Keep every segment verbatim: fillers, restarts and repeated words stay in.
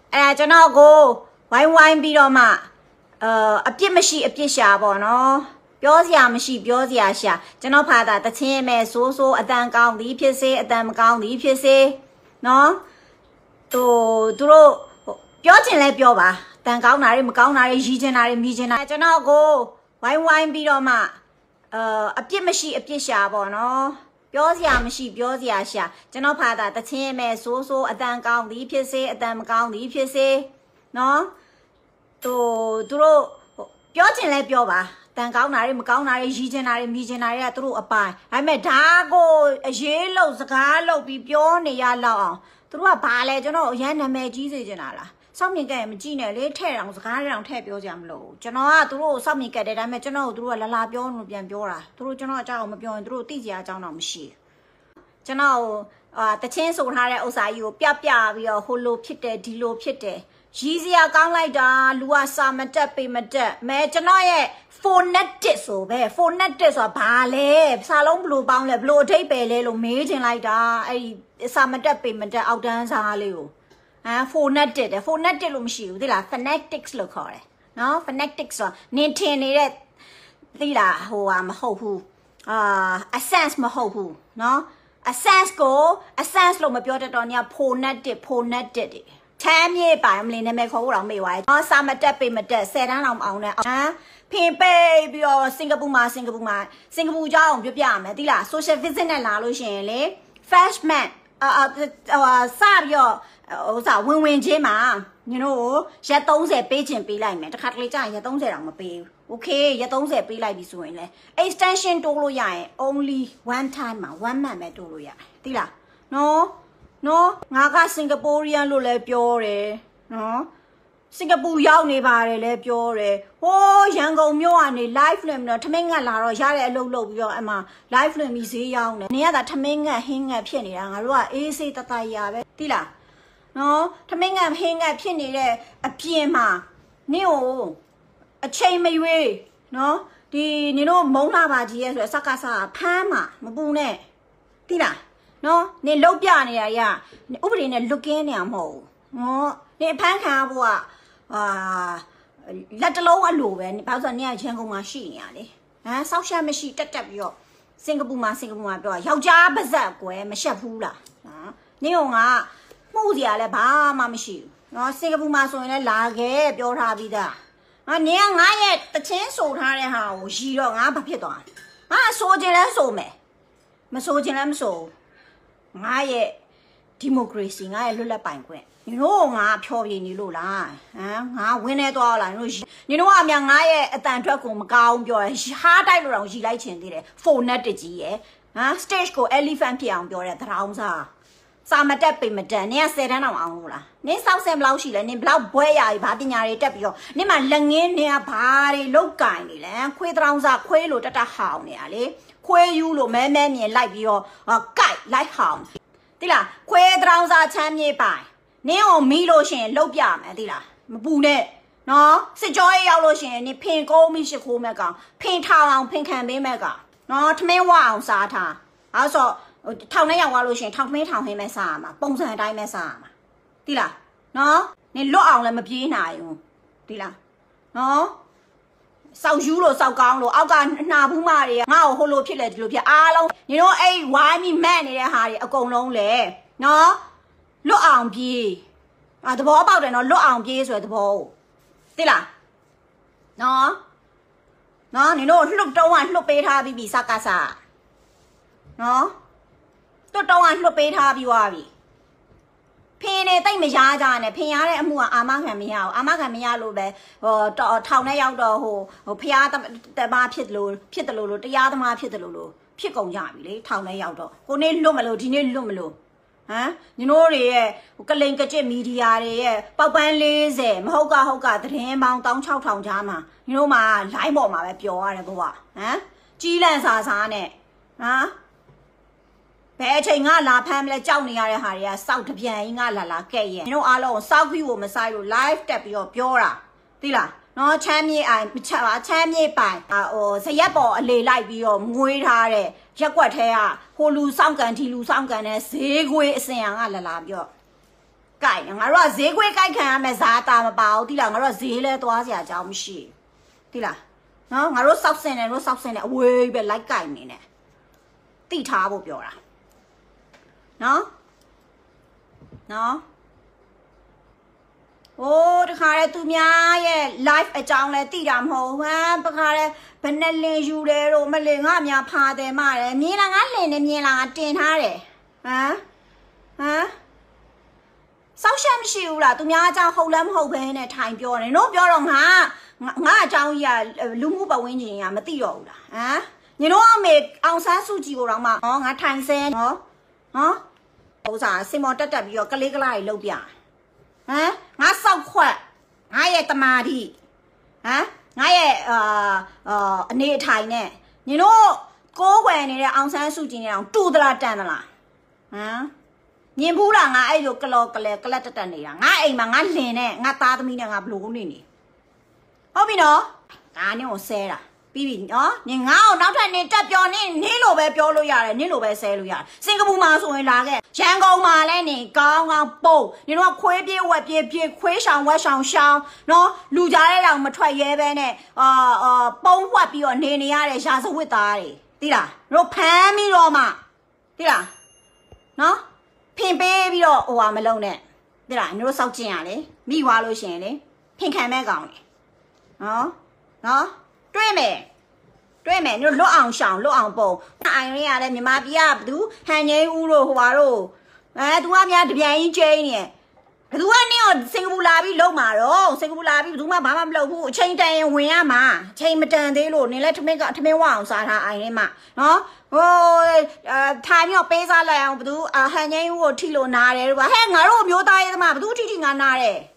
အဲကျွန်တော်ကိုဝိုင်းဝိုင်းပြီးတော့မှအဲအပြစ်မရှိအပြစ်ရှာပေါ့နော်ပြောစရာမရှိပြောစရာရှာကျွန်တော်ဖာတာတချင်းမဲ့ဆိုးဆိုးအတန်ကောင်းသည်ဖြစ်စေအတန်မကောင်းသည်ဖြစ်စေနော်သူသူတို့ပြောချင်လဲပြောပါတန်ကောင်းတာတွေမကောင်းတာတွေရီးချင်တာတွေမြည်ချင်တာကျွန်တော်ကိုဝိုင်းဝိုင်းပြီးတော့မှအဲအပြစ်မရှိအပြစ်ရှာပေါ့နော်ပြောစရာမရှိပြောစရာရှာကျွန်တော်ဖာတာတချင်းမဲ့ဆိုးဆိုးအတန်ကောင်းသည်ဖြစ်စေအတန်မကောင်းသည်ဖြစ်စေနော်သူသူတို့ပြောချင်လဲပြောပါတန်ကောင်းတာတွေမကောင်းတာတွေရီးချင်တာတွေမြည်ချင်တာတွေကသူတို့အပိုင်ဒါပေမဲ့ဒါကိုအရေးလို့စကားလို့ပြီးပြောနေရလောက်အောင်သူတို့ကဘာလဲကျွန်တော်အရန်နာမည်ကြီးစေချင်တာလားစောင့်မြင်ကဲမကြည့်နဲ့လေထဲ့အောင်စကားတောင်ထဲ့ပြောကြမလို့ကျွန်တော်ကသူတို့စောင့်မြင်ကဲတဲ့ဒါပေမဲ့ကျွန်တော်တို့ကလာလာပြောလို့ပြန်ပြောတာသူတို့ကျွန်တော်အကြောင်းမပြောရင်သူတို့သိစရာအကြောင်းတော့မရှိကျွန်တော်အာတချင်းဆိုထားတဲ့ဥစ္စာကြီးကိုပြပြပြီးတော့ဟိုလိုဖြစ်တယ်ဒီလိုဖြစ်တယ်ရီးစရာကောင်းလိုက်တာလူကစာမတက်ပေမတက်မဲကျွန်တော်ရဲ့ phonetic ဆိုပဲ phonetic ဆိုတာဘာလဲစာလုံးဘလို့ပေါင်းလဲဘလို့အထိပ္ပယ်လဲလို့မေးချင်လိုက်တာအဲ့ဒီစာမတက်ပေမတက်အောက်တန်းစာလေးကိုဟမ် phonetic တယ် phonetic လို့မရှိဘူးသိလား phonetics လို့ခေါ်တယ်နော် phonetics ဆိုတာနင်ထင်နေတဲ့သိလားဟိုဟာမဟုတ်ဘူးအာ essence မဟုတ်ဘူးနော် essence ကို essence လို့မပြောတတ်တော့ည phonetic phonetic တွေချမ်းမြေပိုင်မလင်းနာမည်ခေါ်ဖို့တော့မေ့သွားတယ်။နော်စာမတက်ပေမတက်ဆယ်တန်းအောင်အောင်နဲ့ဟမ်ဖင်ပိတ်ပြီးတော့စင်ကာပူမှာစင်ကာပူမှာစင်ကာပူအကြောင်းပြောပြရမယ်သိလား social visit နဲ့လာလို့ရှိရင်လေ freshman အာအာစပြီးတော့ဟိုစားဝင်ဝင်ချင်းမှာညတို့ရက်သုံးဆယ်ပေးချင်ပေးလိုက်မယ်တခါတလေကြာရင်ရက်သုံးဆယ်တောင်မပေးဘူး။ Okay ရက်သုံးဆယ်ပေးလိုက်ပြီဆိုရင်လေ extension တိုးလို့ရရင် only one time မှာ one month ပဲတိုးလို့ရတယ်သိလားနော်နော်ငါကစင်ကာပူရီယန်လို့လည်းပြောတယ်နော်စင်ကာပူရောက်နေပါတယ်လည်းပြောတယ်ဟိုးရန်ကုန်မြို့ကနေ live လွှင့်ပြီးတော့ထမင်းငတ်လာတော့ရတဲ့အလုပ်လုပ်ပြီးတော့အမှ live လွှင့်ပြီးဈေးရောက်နေနေရတာထမင်းငတ်ဟင်းငတ်ဖြစ်နေတာငါတို့ကအေးစေးတတရာပဲသိလားနော်ထမင်းငတ်ဟင်းငတ်ဖြစ်နေတဲ့အပြင်မှာနင့်ကိုအချိန်မရွေးနော်ဒီနင်တို့မုံလာပါကြီးရဲ့ဆိုရယ်စကားစားဖမ်းမှာမပူနဲ့သိလားနော်နင်လုတ်ပြနေရရဥပဒေနဲ့လွတ်ကင်းနေရမဟုတ်ဘူးနော်နင်ဖမ်းခံရဖို့ကအာလက်တလုံးအလိုပဲဘာလို့ဆိုနင်ကရန်ကုန်မှာရှိနေရလေဟမ်ဆောက်ရှက်မရှိတက်တက်ပြီးတော့စင်ကာပူမှာစင်ကာပူမှာပြောယောက်ျားပါဇက်ကွယ်မရှက်ဘူးလားနော်နင်ကမှုစရာလည်းဘာမှမရှိဘူးနော်စင်ကာပူမှာဆိုရင်လည်းလာခဲ့ပြောထားပြီးသားဟာနင်ကငါရဲ့တချင်းဆိုထားတဲ့ဟာကိုရီတော့ငါဘာဖြစ်သွားငါဆိုချင်လဲဆိုမယ်မဆိုချင်လဲမဆိုငါရဲ့ဒီမိုကရေစီငါရဲ့လွတ်လပ်ပိုင်ခွင့်ညီတို့ငါဖြောပြနေလို့လားဟမ်ငါဝင်းနေသွားလားညီတို့ညီတို့ကအမြန်ငါရဲ့အတန်ထွက်ကိုမကောင်းပြောတယ်ဟားတိုက်လို့တော့ရီလိုက်ချင်သေးတယ်ဖုန်းနဲ့တကြီးရယ်ဟမ် stage ကို elephant ဖြစ်အောင်ပြောတယ်သရောင်းစားစာမတက်ပေမတက်နင်ကဆယ်တန်းအောင်အောင်လို့လားနင်စောက်ဆယ်ဘလောက်ရှိလဲနင်ဘလောက်ဘွဲရည်ဘာပညာတွေတက်ပြီးတော့နင်မှလက်ငင်းနင်ကဘာတွေလောက်ကင်နေလဲခွေးသရောင်းစားခွေးလို့တတဟောင်းနေရလေခွေးယူလို့မဲမဲမြင်လိုက်ပြီးတော့ကိုက်လိုက်ဟောင်းသိလားခွေးသရောင်းစားချမ်းမြေပိုင်နင်းကိုမီးလို့ရှင်လှုပ်ပြမယ်သိလားမပူနဲ့နော်စစ်ကြောရေးရောက်လို့ရှင်နင်ဖင်ကုန်းမိရှိခိုးမဲ့ကောင်ဖင်ထောင်အောင်ဖင်ခံပေးမဲ့ကောင်နော်ထမင်းဝအောင်စားထားအဲဆိုထောင်ထဲရောက်သွားလို့ရှင်ထောင်ထမင်းထောင်ဟင်းမဲ့စားရမှာပုံစံအတိုင်းမဲ့စားရမှာသိလားနော်နင်လွတ်အောင်လည်းမပြေးနိုင်ဘူးသိလားနော်စောက်ယူလို့စောက်ကောင်းလို့အောက်ကနှာဘူးမတွေကငါ့ကိုဟိုလိုဖြစ်လေဒီလိုဖြစ်အားလုံးညီတို့အဲ့ဝိုင်းပြီးမက်နေတဲ့ဟာတွေအကုန်လုံးလေနော်လွတ်အောင်ပြေးအာသဘောပေါက်တယ်နော်လွတ်အောင်ပြေးဆိုတဲ့သဘောသိလားနော်နော်ညီတို့လှုပ်တုံးကလှုပ်ပေးထားပြီးပြီစကားစားနော်တွတ်တုံးကလှုပ်ပေးထားပြီးသွားပြီဖင်နေတိတ်မရကြနဲ့ဖင်ရတဲ့အမှုကအာမခံမရဘူးအာမခံမရလို့ပဲဟိုထောင်ထဲရောက်တော့ဟိုဟိုဖျားတမဖြစ်လို့ဖြစ်တယ်လို့လို့တရားသမားဖြစ်တယ်လို့လို့ဖြစ်ကုန်ကြပြီလေထောင်ထဲရောက်တော့ကိုနေ့လွတ်မလို့ဒီနေ့လွတ်မလို့ဟမ်ညီတို့တွေရဲ့ကလိန်ကကျစ်မီဒီယာတွေရဲ့ပေါက်ပန်းလေးဆယ်မဟုတ်ကဟုတ်ကသတင်းပေါင်းတောင်း၆ထောင်ကြားမှာညီတို့မှာ line ပေါ်မှာပဲပျော်ရတယ်ဘဝဟမ်ကြီးလန့်စာစားနဲ့ဟမ်ဘယ်အချိန်ငါလာဖမ်းမလဲကြောက်နေရတဲ့ဟာတွေကစောက်တပြန်ကြီးငါလာလာကဲ့ရဲ့ညီတို့အားလုံးစောက်ခီကိုမဆိုင်လို့ live တက်ပြီးတော့ပြောတာသိလားနော်ချမ်းမြေအိုင်ချမ်းချမ်းမြေပိုင်ဟိုဇရက်ပေါ်အလေလိုက်ပြီးတော့မွေးထားတဲ့ရက်ကွက်ထဲကဟိုလူစောင့်ကန်ဒီလူစောင့်ကန်နဲ့ဈေးခွေအစင်အောင်ကလာလာပြောဟ盖，俺说谁会盖看没啥大么包的啦，俺说谁来多少钱叫不是，对啦，啊，俺说烧生呢，说烧生呢，喂别来盖你呢，地差不标啦，喏，喏。哦，这看来对面耶 ，life 一张来地然后啊，不看来本来领袖来了，我们领俺们怕的嘛嘞，你让俺领的，你让俺点他嘞，啊啊，烧什么修啦？对面张后来后边呢，太标了，侬标了哈，俺俺张呀，呃，路木不稳定呀，没地了啦，啊，你侬没昂山素季个人嘛？哦，俺谈生哦，啊，好啥？什么得得比较个里个来路边。啊，我烧快，我也他妈的，啊，我也呃呃那台呢，你侬高官你的昂山素季呢，住的啦站的啦，啊，你不然我哎就个了个来个来得得你啦，我哎嘛我练呢，我打的明天我不录你呢，好比喏，俺你我塞啦。比比哦，你熬老太你这标你你老白标了呀嘞，你老白塞了呀，新加坡马送回来个，香港马来你刚刚包，你说快别外别别快上外上上，喏，陆家的人么穿夜班呢，啊啊，包货比较你你呀嘞，下次会打的，对啦，若盘米了嘛，对啦，喏，偏白比了我们弄呢，对啦，你说烧钱啊嘞，米花了钱嘞，偏看没讲嘞，啊啊。对没？对没？你落昂上落昂包，那人家的你妈逼啊，不都喊人乌喽话喽？哎，都阿面这便宜贵呢，不都阿你哦，新加坡那边老嘛喽，新加坡那边不都嘛爸爸老婆，钱单问啊嘛，钱没挣得喽，你来他们个他们网上他哎嘛，啊，哦，呃，他们要背啥来，不都啊喊人乌提喽拿的吧？嘿，俺罗苗大爷的嘛，不都提提俺拿的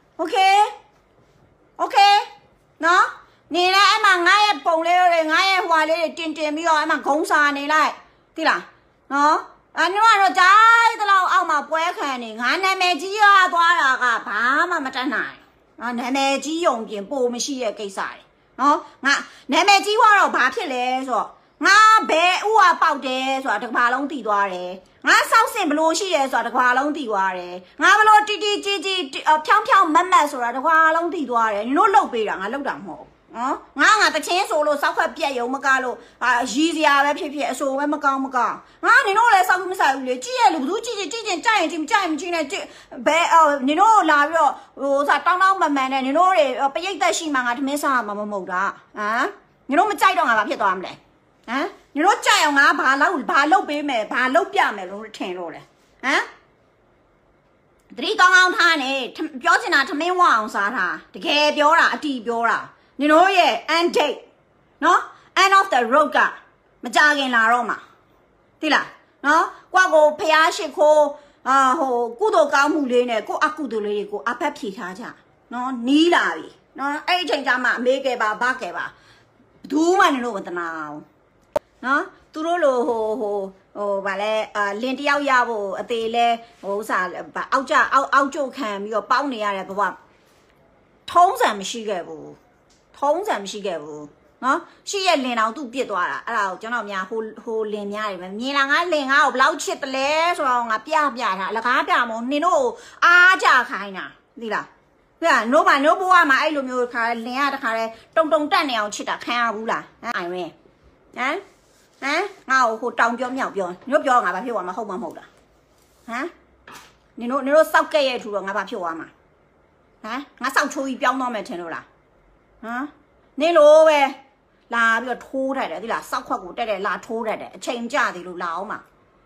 ？OK，OK， 喏。你来俺嘛，俺也蹦来了，俺也花来点点米哦，俺嘛公啥你来，对啦，哦，啊你话说在的老奥嘛不爱看的，俺那买鸡啊多少个，爸妈嘛真难，啊那买鸡用品不我们企业给啥的，哦，俺那买鸡话了八片来说，俺白我啊包的说这个爬龙地多嘞，俺烧生不落西的说这个爬龙地多嘞，俺不落叽叽叽叽呃飘飘慢慢说这个爬龙地多嘞，你说老白人啊老长好。啊，俺俺的钱说了，烧块别有么干了啊？一日啊，撇撇说我么讲么讲？啊，你弄来烧什么烧嘞？几夜路途几几几件站进站进来这白哦，你弄哪个哦啥当当慢慢的，你弄嘞不一得心嘛？俺他没啥嘛么冇的啊？你弄么栽到俺把撇到俺嘞？啊？你弄栽到俺把老把老白没把老边没弄成了嘞？啊？这刚刚他呢，他表情啊，他没忘啥他，这开标啦，地标啦。你know ye end date no end of the road ကမကြခင်လာတော့မှာသိလားနော်ကိုကိုဖျားရှိခိုးအာဟိုကုသိုလ်ကောင်းမှုလေးနဲ့ကိုအကုသိုလ်လေးတွေကိုအဖက်ဖြေထားကြနော်နီးလာပြီနော်အဲ့ဒီချိန်ကျမှအမေးခဲ့ပါဘာခဲ့ပါဘူးမှနေလို့မတနာဘူးနော်သူတို့လိုဟိုဟိုဟိုဗာလဲအာလင်တယောက်ရဖို့အသေးလဲဟိုဥစားအောက်ကြအောက်အောက်ကျုပ်ခံပြီးတော့ပေါင်းနေရတဲ့ဘဝထုံးစံမရှိခဲ့ဘူးထုံးစံမရှိခဲ့ဘူးနော်ရှိရဲ့လင်တော်သူ့ပြစ်သွားတာအဲ့ဒါကိုကျွန်တော်များဟိုဟိုလင်များတွေပဲမြင်လာငါလင်ငါ့ကိုဘလောက်ချစ်တယ်လဲဆိုတော့ငါပြပြတာအလကားပြမို့နင်တို့အားကြခိုင်းတာသိလားပြနို့မနို့ဘဝမှာအဲ့လိုမျိုးခါလင်ရတခါလဲတုံတုံတက်နေအောင်ချစ်တာခံရဘူးလားဟမ်အိုင်ရင်ဟမ်ဟမ်ငါ့ကိုဟိုတောင်ပြောမြောက်ပြောညို့ပြောငါဘာဖြစ်သွားမှာဟုတ်မှာမဟုတ်လားဟမ်နင်တို့နင်တို့စောက်ကဲ့ရဲ့ထူတော့ငါဘာဖြစ်သွားမှာဟမ်ငါစောက်ချိုးကြီးပြောင်းတော့မယ်ထင်လို့လားဟမ်နေလို့ပဲလာပြီးတော့ထိုးထိုက်တယ်ဒီလားစောက်ခွက်ကိုတက်တက်လာထိုးထိုက်တယ်အချိန်ကြသေးလို့လာအောင်မှာ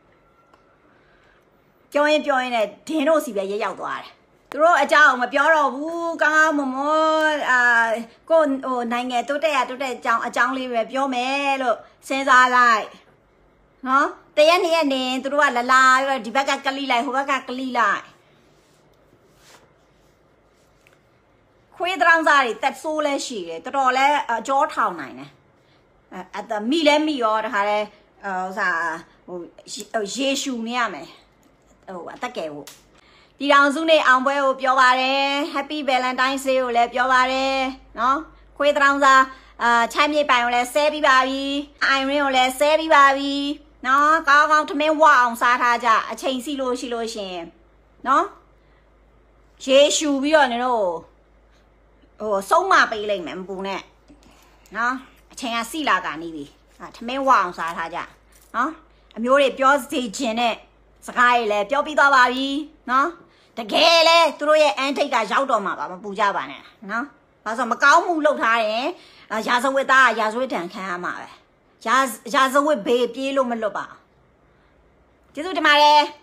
ပြောရင်ပြောရင်လည်းဒင်းတို့စီပဲရဲရောက်သွားတယ်သူတို့အကြောင်းမပြောတော့ဘူးကောင်းကောင်းမွန်မွန်အာကိုဟိုနိုင်ငံတိုးတက်ရတိုးတက်အကြောင်းအကြောင်းလေးပဲပြောမယ်လို့စဉ်းစားလိုက်နော်တရက်နှစ်ရက်နေသူတို့ကလာလာပြီးတော့ဒီဘက်ကကလိလိုက်ဟိုဘက်ကကလိလိုက်ခွေးတောင်စားတွေတက်ဆိုးလဲရှိတယ်တော်တော်လဲအကြောထောင်နိုင်တယ်အဲအမိလဲမိရောတခါလဲဟိုစားဟိုယေရှုနေရမယ်ဟိုအတက်ကဲဖို့ဒီတောင်စုနေအောင်ပွဲကိုပြောပါတယ် Happy Valentine's Day ကိုလည်းပြောပါတယ်နော်ခွေးတောင်စားအာချမ်းမြေပိုင်ကိုလည်းဆဲပြီးပါပြီအိုင်ရင်းကိုလည်းဆဲပြီးပါပြီနော်ကောင်းကောင်းထမင်းဝအောင်စားထားကြအချိန်စီလို့ရှိလို့ရှင်နော်ရေရှူပြီးတော့နင်တို့ဟိုဆုံးမပေးလိုက်မယ်မပူနဲ့နော်အချိန်ကစီလာကနေပြီထမင်းဝအောင်စားထားကြနော်အမျိုးတွေပြောစီခြင်းနဲ့စကားတွေလည်းပြောပြီးသွားပါပြီနော်တကယ်လဲသူတို့ရဲ့အန်ထိတ်ကရောက်တော့မှာပါမပူကြပါနဲ့နော်ဘာလို့မကောင်းမှုလုပ်ထားတယ်ရာဇဝတ်သားရာဇဝတ်တန်ခံရမှာပဲရာရာဇဝတ်ဘေးပြေးလို့မလွတ်ပါကျေးဇူးတင်ပါတယ်